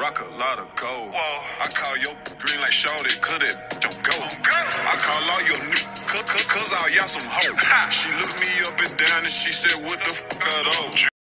block a lot of gold. I call your green like shorty, cause that don't go. I call all your new cause all y'all some hoes. She looked me up and down and she said, what the fuck are those?